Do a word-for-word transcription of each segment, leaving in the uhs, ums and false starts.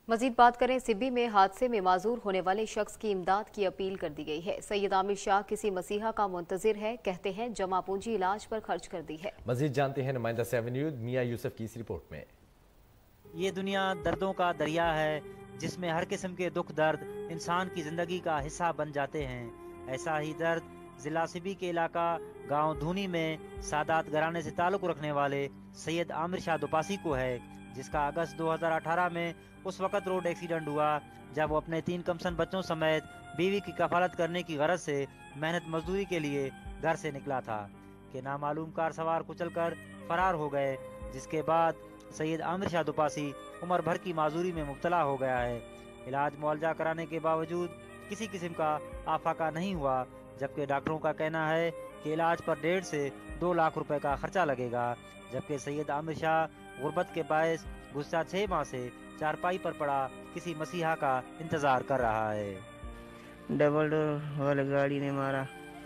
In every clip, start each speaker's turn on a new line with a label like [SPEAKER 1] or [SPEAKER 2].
[SPEAKER 1] मजीद बात करें, सिब्बी में हादसे में माजूर होने वाले शख्स की इमदाद की अपील कर दी गई है। सैयद आमिर शाह किसी मसीहा का मुंतजिर है, कहते हैं जमा पूंजी इलाज पर खर्च कर दी है।
[SPEAKER 2] मजीद जानते हैं नुमाइंदा सेवन न्यूज़ मियां यूसुफ की इस रिपोर्ट में।
[SPEAKER 3] ये दुनिया दर्दों का दरिया है, जिसमें हर किस्म के दुख दर्द इंसान की जिंदगी का हिस्सा बन जाते हैं। ऐसा ही दर्द जिला सिब्बी के इलाका गांव धूनी में सादात घराने से ताल्लुक रखने वाले सैयद आमिर शाह दुपासी को है, जिसका अगस्त दो हज़ार अठारह में उस वक्त रोड एक्सीडेंट हुआ जब वो अपने तीन कमसन बच्चों समेत बीवी की कफालत करने की गरज से मेहनत मजदूरी के लिए घर से निकला था कि नामालूम कार सवार कुचल कर फरार हो गए, जिसके बाद सैयद आमिर शाह दुपासी उम्र भर की माजूरी में मुब्तला हो गया है। इलाज मुआवजा कराने के बावजूद किसी किस्म का आफाका नहीं हुआ, जबकि डॉक्टरों का कहना है कि इलाज पर डेढ़ से दो लाख रुपए का खर्चा लगेगा। जबकि सैयद आमिर शाह गुर्बत के बायस गुस्सा छह माह से चारपाई पर पड़ा किसी मसीहा का इंतजार कर रहा है।
[SPEAKER 4] डबल डोर वाली गाड़ी ने मारा।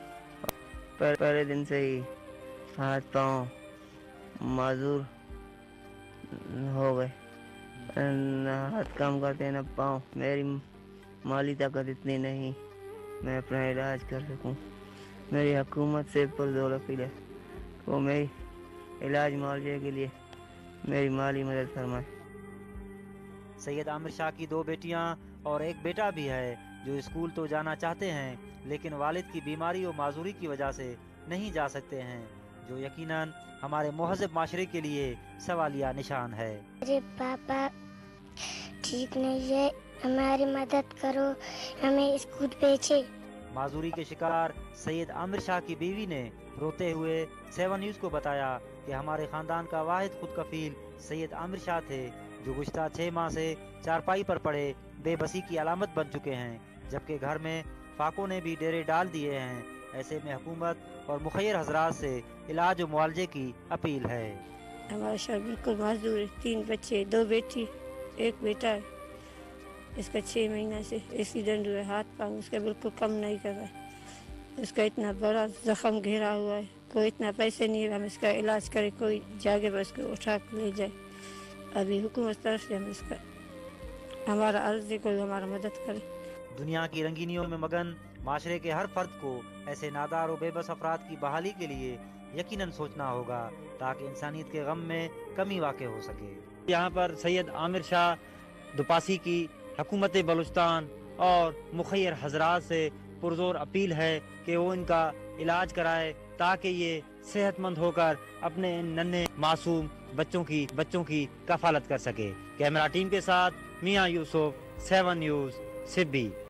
[SPEAKER 4] पह, पहले दिन से ही हाथ पाँव माजूर हो गए, न हाथ काम करते न पाँव। मेरी माली ताकत इतनी नहीं मैं अपना इलाज कर सकूं। मेरी हुकूमत से पुरजोर अपील है, वो मेरी इलाज मुआवजे के लिए मेरी माली मदद फरमाए।
[SPEAKER 3] सैयद आमिर शाह की दो बेटियां और एक बेटा भी है जो स्कूल तो जाना चाहते हैं, लेकिन वालिद की बीमारी और माजूरी की वजह से नहीं जा सकते हैं, जो यकीनन हमारे मुहज़्ज़ब माशरे के लिए सवालिया निशान है।
[SPEAKER 5] मेरे पापा ठीक नहीं है, हमारी मदद करो, हमें स्कूल भेजे।
[SPEAKER 3] माजूरी के शिकार सैयद आमिर शाह की बीवी ने रोते हुए सेवन न्यूज़ को बताया कि हमारे खानदान का वाहिद खुद कफील सैयद आमिर शाह थे, जो गुज़श्ता छह माह से चारपाई पर पड़े बेबसी की अलामत बन चुके हैं, जबकि घर में फाकों ने भी डेरे डाल दिए हैं। ऐसे में हुकूमत और मुखैर हजरात से इलाज और मुआवजे की अपील है।
[SPEAKER 6] हमारा शाह बिल्कुल माजूर है, तीन बच्चे, दो बेटी, एक बेटा है। इसका छः महीना से एक्सीडेंट हुआ, हाथ पाँव उसका बिल्कुल कम नहीं कर रहा है। इसका इतना बड़ा जख्म घेरा हुआ है, कोई इतना पैसे नहीं है हम इसका इलाज करे, कोई जाके बस को उठा कर ले जाए। अभी हुकूमत तरफ से हम इसका हमारा अर्ज है, कोई हमारा मदद करे।
[SPEAKER 3] दुनिया की रंगीनियों में मगन माशरे के हर फर्द को ऐसे नादार और बेबस अफराद की बहाली के लिए यकीनन सोचना होगा, ताकि इंसानियत के गम में कमी वाक़ हो सके। यहाँ पर सैयद आमिर शाह दुपासी की हुकूमत बलूचिस्तान और मुखैर हजरात से पुरजोर अपील है कि वो इनका इलाज कराए, ताकि ये सेहतमंद होकर अपने इन नन्हे मासूम बच्चों की बच्चों की कफालत कर सके। कैमरा टीम के साथ मियां यूसुफ, सेवन न्यूज़, सिब्बी।